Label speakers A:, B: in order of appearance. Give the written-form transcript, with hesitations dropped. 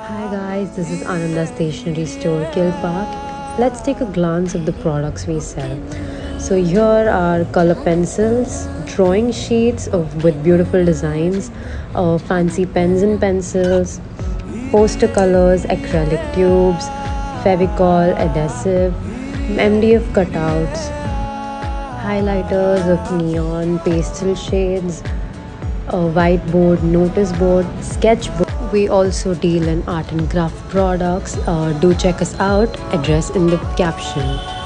A: Hi guys, this is Anandha Stationery store Kilpauk. Let's take a glance of the products we sell. So here are color pencils, drawing sheets with beautiful designs, fancy pens and pencils, poster colors, acrylic tubes, fevicol, adhesive, MDF cutouts, highlighters of neon, pastel shades, a whiteboard, notice board, sketchbook. We also deal in art and craft products. Do check us out. Address in the caption.